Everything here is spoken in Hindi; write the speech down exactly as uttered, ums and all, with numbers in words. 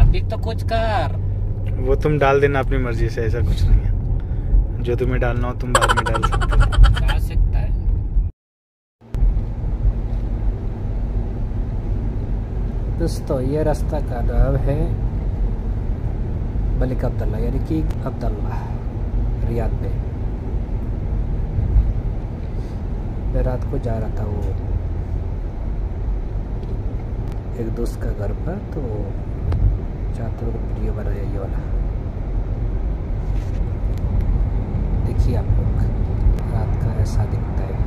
भी तो कुछ कर। वो तुम डाल देना अपनी मर्जी से, ऐसा कुछ नहीं है। जो तुम्हें डालना हो तुम बाद में डाल सकते हो। जा सकता है। दोस्तों ये रास्ता का नाम है मलिक अब्दुल्ला, यानी कि अब्दुल्ला, रियाद में। मैं रात को जा रहा था वो एक दोस्त का घर पर, तो चाहते लोग वीडियो बनाया ये वाला। देखिए आप लोग, रात का ऐसा दिखता है।